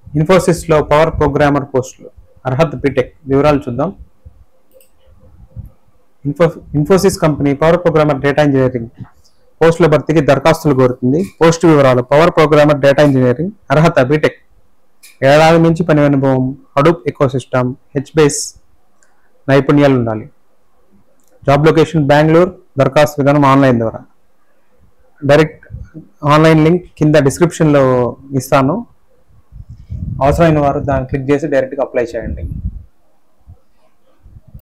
ఇన్ఫోసిస్లో power programmer పోస్టులు, అర్హత B Tech. వివరాలు చూద్దాం. Infosys company power programmer data engineering పోస్టుల భర్తీకి దరఖాస్తులు కోరుతుంది. పోస్టు వివరాలు: పవర్ ప్రోగ్రామర్ డేటా ఇంజనీరింగ్, అర్హత బీటెక్, ఏడాది నుంచి పని అనుభవం, హడూప్ ఎకోసిస్టమ్, హెచ్బేస్ నైపుణ్యాలు ఉండాలి. Job location Bengaluru. దరఖాస్తు విధానం ఆన్లైన్ ద్వారా. డైరెక్ట్ ఆన్లైన్ లింక్ కింద డిస్క్రిప్షన్లో ఇస్తాను. అవసరమైన వారు దాన్ని క్లిక్ చేసి డైరెక్ట్గా అప్లై చేయండి.